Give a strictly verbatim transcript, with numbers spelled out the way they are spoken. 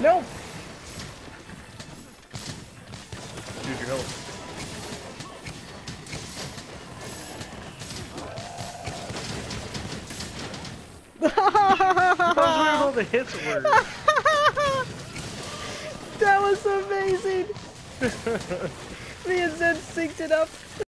No! Use your health. I was wondering all the hits were. That was amazing! Me and Zen synced it up.